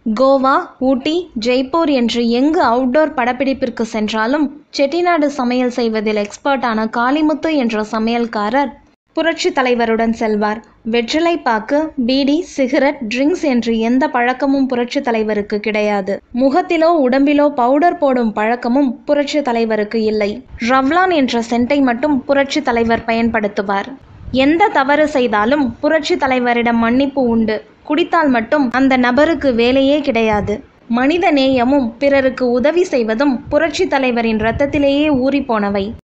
கோவா, ஊட்டி, ஜெய்ப்பூர் என்று எங்கு அவுட்டோர் படப்பிடிப்பிற்கு சென்றாலும் செட்டிநாடு சமையல் செய்வதில் எக்ஸ்பர்ட்டான காளிமுத்து என்ற சமையல்காரர் புரட்சி தலைவருடன் செல்வார். வெற்றிலை பாக்கு, பீடி, சிகரெட், ட்ரிங்க்ஸ் என்று எந்த பழக்கமும் புரட்சி தலைவருக்கு கிடையாது. முகத்திலோ உடம்பிலோ பவுடர் போடும் பழக்கமும் புரட்சி தலைவருக்கு இல்லை. ரவ்லான் என்ற சென்ட்டை மட்டும் புரட்சி தலைவர் பயன்படுத்துவார். எந்த தவறு செய்தாலும் புரட்சி தலைவரிடம் மன்னிப்பு உண்டு. குடித்தால் மட்டும் அந்த நபருக்கு வேலையே கிடையாது. மனித நேயமும் பிறருக்கு உதவி செய்வதும் புரட்சி தலைவரின் இரத்தத்திலேயே ஊறி போனவை.